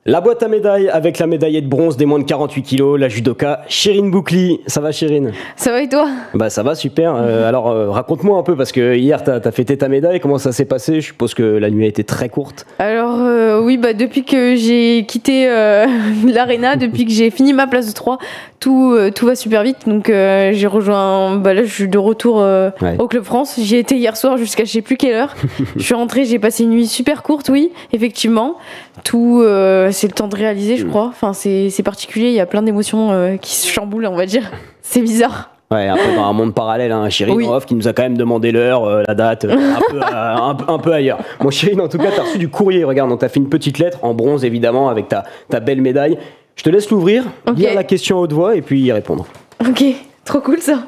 La boîte à médailles avec la médaillée de bronze des moins de 48 kilos, la judoka Chirine Boucli. Ça va Chirine? Ça va et toi? Bah ça va super. Alors raconte-moi un peu parce que hier t'as fêté ta médaille, comment ça s'est passé? Je suppose que la nuit a été très courte. Alors oui, depuis que j'ai quitté l'aréna, depuis que j'ai fini ma place de 3, tout va super vite. Donc j'ai rejoint, là je suis de retour au Club France. J'y étais hier soir jusqu'à je sais plus quelle heure. Je suis rentrée, j'ai passé une nuit super courte, oui, effectivement. Tout c'est le temps de réaliser, je crois. Enfin c'est particulier, il y a plein d'émotions qui se chamboulent, on va dire. C'est bizarre. Ouais, un peu dans un monde parallèle, hein. Chirine Oui. Off qui nous a quand même demandé l'heure, la date, un peu ailleurs. Bon Chirine, en tout cas, t'as reçu du courrier, regarde, donc t'as fait une petite lettre, en bronze évidemment, avec ta belle médaille. Je te laisse l'ouvrir, lire la question à haute voix et puis y répondre. Ok, trop cool ça.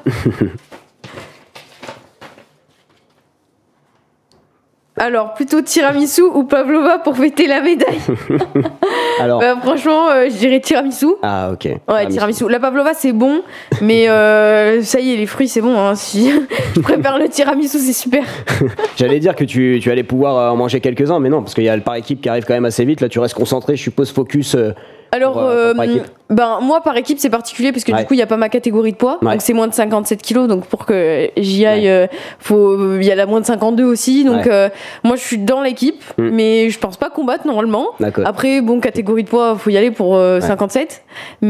Alors, plutôt tiramisu ou pavlova pour fêter la médaille? Alors, franchement, je dirais tiramisu. ah ok. Ouais, tiramisu. La pavlova, c'est bon, mais ça y est, les fruits, c'est bon. Hein. Si je préfère le tiramisu, c'est super. J'allais dire que tu allais pouvoir en manger quelques-uns, mais non, parce qu'il y a le par équipe qui arrive quand même assez vite. Là, tu restes concentré, je suppose, focus. Alors, par équipe. moi, par équipe, c'est particulier parce que du coup, il n'y a pas ma catégorie de poids. Ouais. Donc, c'est moins de 57 kilos. Donc, pour que j'y aille, il y a la moins de 52 aussi. Donc, moi, je suis dans l'équipe, mais je pense pas combattre normalement. D'accord. Après, bon, catégorie de poids, faut y aller pour 57.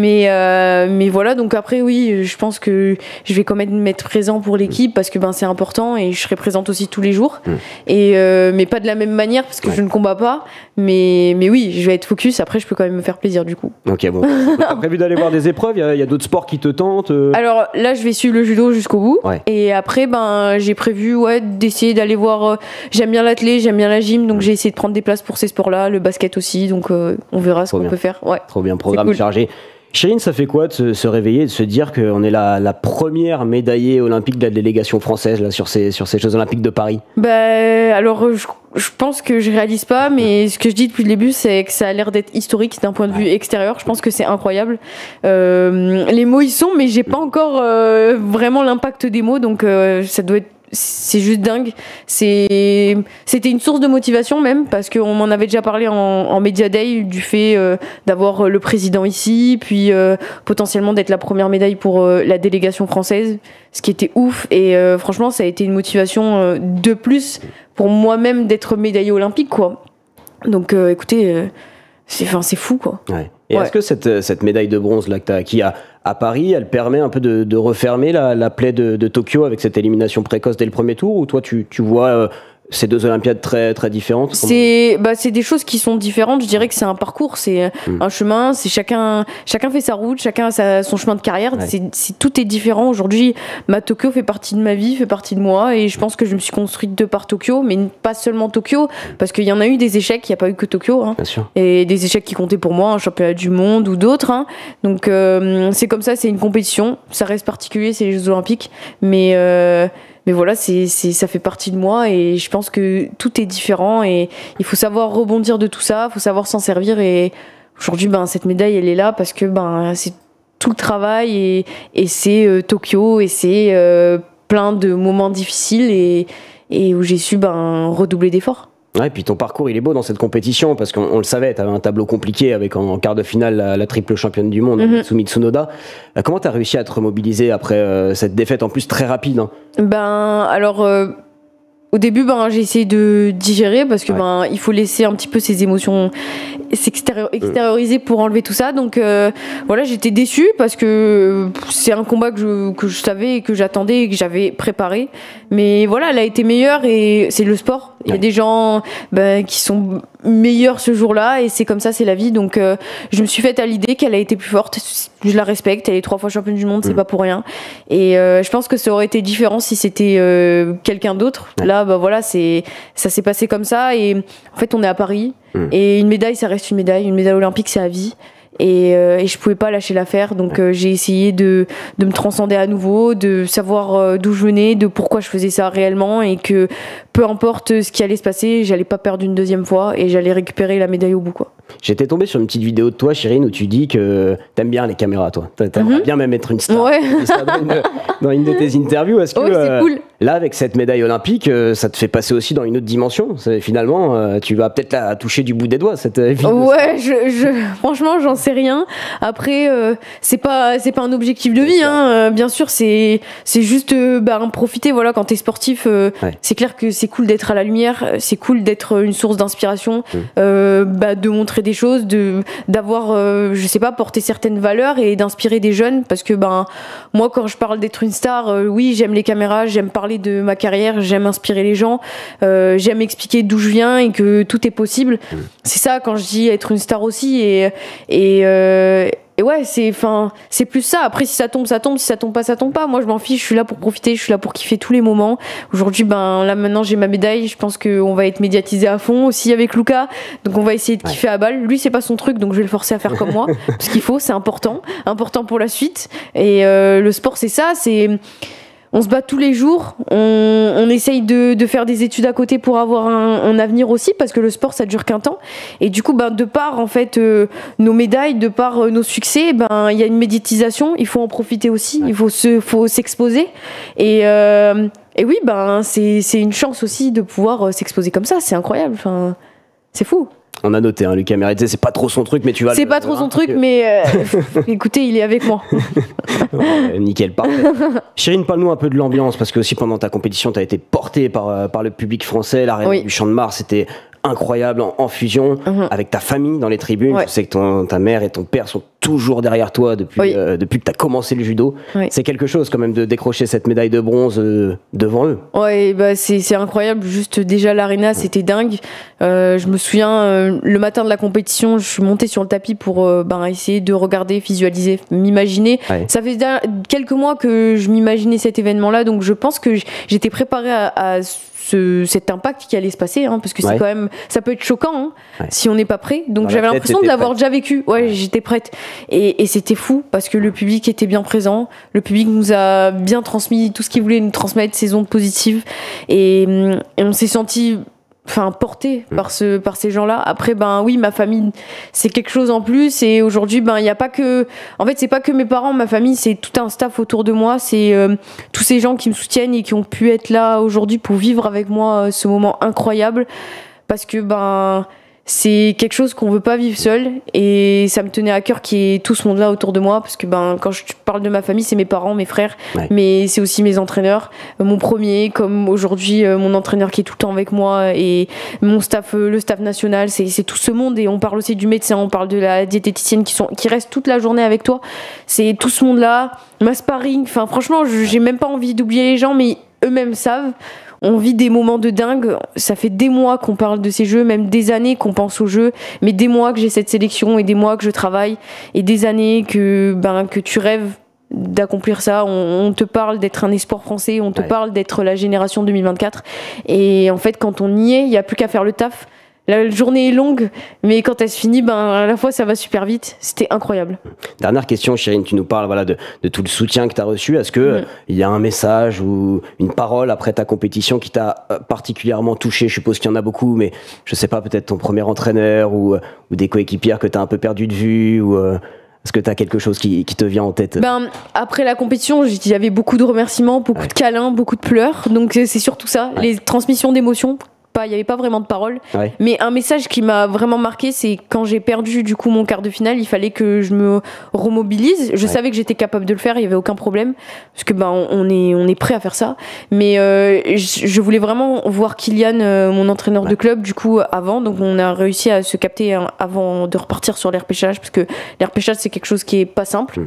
Mais voilà, donc après, oui, je pense que je vais quand même être présent pour l'équipe parce que c'est important et je serai présente aussi tous les jours. Et, mais pas de la même manière parce que je ne combats pas. Mais oui, je vais être focus. Après, je peux quand même me faire plaisir du coup. Ok, bon. T'as prévu d'aller voir des épreuves? Il y a d'autres sports qui te tentent? Alors là, je vais suivre le judo jusqu'au bout. Ouais. Et après, j'ai prévu d'essayer d'aller voir. J'aime bien l'athlé, j'aime bien la gym, donc j'ai essayé de prendre des places pour ces sports-là, le basket aussi. Donc on verra ce qu'on peut faire. Ouais. Trop bien, programme cool. chargé. Chirine, ça fait quoi de se réveiller et de se dire qu'on est la première médaillée olympique de la délégation française là, sur ces Jeux Olympiques de Paris? Alors, je pense que je réalise pas, mais ce que je dis depuis le début, c'est que ça a l'air d'être historique d'un point de vue extérieur. Je pense que c'est incroyable. Les mots y sont, mais j'ai pas encore vraiment l'impact des mots, donc ça doit être. C'est juste dingue. C'était une source de motivation même parce qu'on m'en avait déjà parlé en Media Day du fait d'avoir le président ici, puis potentiellement d'être la première médaille pour la délégation française, ce qui était ouf. Et franchement, ça a été une motivation de plus pour moi-même d'être médaillée olympique, quoi. Donc, écoutez, c'est fou, quoi. Ouais. Et est-ce que cette médaille de bronze là que tu as acquis à Paris, elle permet un peu de refermer la plaie de Tokyo avec cette élimination précoce dès le premier tour, ou toi tu vois ces deux Olympiades très, très différentes? C'est des choses qui sont différentes. Je dirais que c'est un parcours, c'est un chemin. C'est chacun fait sa route, chacun a son chemin de carrière. Ouais. Tout est différent. Aujourd'hui, Tokyo fait partie de ma vie, fait partie de moi. Et je pense que je me suis construite de par Tokyo, mais pas seulement Tokyo, parce qu'il y en a eu des échecs. Il n'y a pas eu que Tokyo. Hein. Bien sûr. Et des échecs qui comptaient pour moi, un championnat du monde ou d'autres. Hein. Donc c'est comme ça, c'est une compétition. Ça reste particulier, c'est les Jeux Olympiques. Mais voilà, ça fait partie de moi et je pense que tout est différent et il faut savoir rebondir de tout ça, il faut savoir s'en servir. Et aujourd'hui, cette médaille, elle est là parce que c'est tout le travail et c'est Tokyo et c'est plein de moments difficiles et où j'ai su redoubler d'efforts. Ouais, et puis ton parcours il est beau dans cette compétition parce qu'on le savait, tu avais un tableau compliqué avec en quart de finale la triple championne du monde, Mitsumi Tsunoda. Comment tu as réussi à te remobiliser après cette défaite en plus très rapide, hein? Alors au début j'ai essayé de digérer parce que il faut laisser un petit peu ses émotions extérioriser pour enlever tout ça. Donc voilà, j'étais déçue parce que c'est un combat que je savais et que j'attendais et que j'avais préparé. Mais voilà, elle a été meilleure et c'est le sport. Il y a des gens qui sont meilleurs ce jour-là et c'est comme ça, c'est la vie. Donc je me suis faite à l'idée qu'elle a été plus forte. Je la respecte, elle est 3 fois championne du monde, c'est pas pour rien. Et je pense que ça aurait été différent si c'était quelqu'un d'autre. Là, voilà, ça s'est passé comme ça et en fait on est à Paris et une médaille ça reste une médaille olympique c'est à vie. Et je pouvais pas lâcher l'affaire, donc j'ai essayé de me transcender à nouveau, de savoir d'où je venais, de pourquoi je faisais ça réellement, et que peu importe ce qui allait se passer, j'allais pas perdre une deuxième fois et j'allais récupérer la médaille au bout, quoi. J'étais tombé sur une petite vidéo de toi, Chirine, où tu dis que t'aimes bien les caméras, toi. T'aimerais bien même être une star. Ouais. Dans une de tes interviews. Est-ce que c'est cool. Là, avec cette médaille olympique, ça te fait passer aussi dans une autre dimension. Finalement, tu vas peut-être la toucher du bout des doigts, cette vie. Ouais, franchement, j'en sais rien. Après, c'est pas un objectif de vie, hein. Bien sûr, c'est juste en profiter. Voilà, quand t'es sportif, c'est clair que c'est cool d'être à la lumière, c'est cool d'être une source d'inspiration, de montrer des choses, d'avoir, je sais pas, porter certaines valeurs et d'inspirer des jeunes. Parce que moi, quand je parle d'être une star, oui, j'aime les caméras, j'aime parler de ma carrière, j'aime inspirer les gens, j'aime expliquer d'où je viens et que tout est possible. C'est ça quand je dis être une star aussi, et ouais, c'est plus ça. Après, si ça tombe, ça tombe. Si ça tombe pas. Moi, je m'en fiche. Je suis là pour profiter. Je suis là pour kiffer tous les moments. Aujourd'hui, là maintenant, j'ai ma médaille. Je pense qu'on va être médiatisé à fond aussi avec Lucas. Donc, on va essayer de kiffer à balle. Lui, c'est pas son truc, donc je vais le forcer à faire comme moi. Parce qu'il faut, c'est important pour la suite. Et le sport, c'est ça. On se bat tous les jours, on essaye de faire des études à côté pour avoir un avenir aussi, parce que le sport ça dure qu'un temps. Et du coup, de par en fait nos médailles, de par nos succès, il y a une médiatisation, il faut en profiter aussi, il faut s'exposer. Et oui, c'est une chance aussi de pouvoir s'exposer comme ça, c'est incroyable, c'est fou. On a noté, Lucas Meretzey, c'est pas trop son truc, mais tu vas. C'est pas trop son truc, mais écoutez, il est avec moi. Nickel, parfait. Chérine, parle-nous un peu de l'ambiance, parce que aussi pendant ta compétition, tu as été portée par le public français. L'arène du Champ de Mars, c'était incroyable en fusion avec ta famille dans les tribunes. Je sais que ta mère et ton père sont toujours derrière toi depuis que tu as commencé le judo. C'est quelque chose quand même de décrocher cette médaille de bronze devant eux. Ouais, c'est incroyable. Juste déjà l'arena, c'était dingue. Je me souviens, le matin de la compétition, je suis montée sur le tapis pour essayer de regarder, visualiser, m'imaginer. Ça fait quelques mois que je m'imaginais cet événement-là, donc je pense que j'étais préparée à cet impact qui allait se passer, parce que c'est quand même, ça peut être choquant si on n'est pas prêt. Donc j'avais l'impression de l'avoir déjà vécu. J'étais prête. Et c'était fou parce que le public était bien présent. Le public nous a bien transmis tout ce qu'il voulait nous transmettre, ses ondes positives. Et on s'est senti porté par ces gens-là. Après, oui, ma famille, c'est quelque chose en plus. Et aujourd'hui, il n'y a pas que... En fait, c'est pas que mes parents, ma famille, c'est tout un staff autour de moi. C'est tous ces gens qui me soutiennent et qui ont pu être là aujourd'hui pour vivre avec moi ce moment incroyable. Parce que, c'est quelque chose qu'on veut pas vivre seul, et ça me tenait à cœur qu'il y ait tout ce monde-là autour de moi, parce que quand je parle de ma famille, c'est mes parents, mes frères, mais c'est aussi mes entraîneurs, mon premier, comme aujourd'hui mon entraîneur qui est tout le temps avec moi, et mon staff, le staff national, c'est tout ce monde. Et on parle aussi du médecin, on parle de la diététicienne qui reste toute la journée avec toi. C'est tout ce monde-là, ma sparring. Franchement, j'ai même pas envie d'oublier les gens, mais eux-mêmes savent. On vit des moments de dingue. Ça fait des mois qu'on parle de ces jeux, même des années qu'on pense aux jeux, mais des mois que j'ai cette sélection et des mois que je travaille, et des années que tu rêves d'accomplir ça. On te parle d'être un espoir français, on te parle d'être la génération 2024. Et en fait, quand on y est, il n'y a plus qu'à faire le taf. La journée est longue, mais quand elle se finit, à la fois ça va super vite. C'était incroyable. Dernière question, Chérine, tu nous parles de tout le soutien que tu as reçu. Est-ce que il y a un message ou une parole après ta compétition qui t'a particulièrement touché? Je suppose qu'il y en a beaucoup, mais je sais pas, peut-être ton premier entraîneur ou des coéquipières que tu as un peu perdu de vue, ou est-ce que tu as quelque chose qui te vient en tête? Après la compétition, il y avait beaucoup de remerciements, beaucoup de câlins, beaucoup de pleurs. Donc c'est surtout ça, les transmissions d'émotions. Il n'y avait pas vraiment de parole, mais un message qui m'a vraiment marqué, c'est quand j'ai perdu du coup mon quart de finale, il fallait que je me remobilise. Je savais que j'étais capable de le faire, il n'y avait aucun problème, parce que on est prêt à faire ça. Mais je voulais vraiment voir Kylian, mon entraîneur de club, du coup avant. Donc on a réussi à se capter avant de repartir sur l'RPchage, parce que l'RPchage c'est quelque chose qui est pas simple.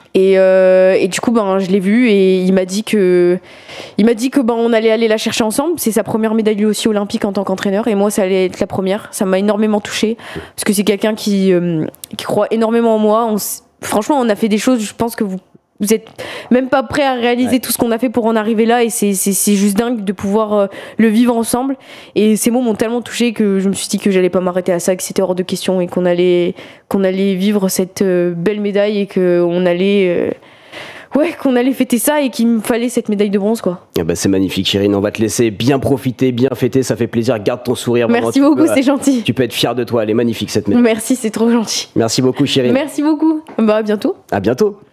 Et du coup, je l'ai vu, et il m'a dit que on allait aller la chercher ensemble. C'est sa première médaille lui aussi olympique en tant qu'entraîneur, et moi ça allait être la première. Ça m'a énormément touchée, parce que c'est quelqu'un qui croit énormément en moi. Franchement, on a fait des choses, je pense que vous êtes même pas prêts à réaliser tout ce qu'on a fait pour en arriver là, et c'est juste dingue de pouvoir le vivre ensemble. Et ces mots m'ont tellement touchée que je me suis dit que j'allais pas m'arrêter à ça, que c'était hors de question, et qu'on allait vivre cette belle médaille, et qu'on allait fêter ça, et qu'il me fallait cette médaille de bronze, quoi. C'est magnifique, Chérine. On va te laisser bien profiter, bien fêter. Ça fait plaisir. Garde ton sourire. Merci beaucoup, c'est gentil. Tu peux être fier de toi. Elle est magnifique, cette médaille. Merci, c'est trop gentil. Merci beaucoup, Chérine. Merci beaucoup. À bientôt. À bientôt.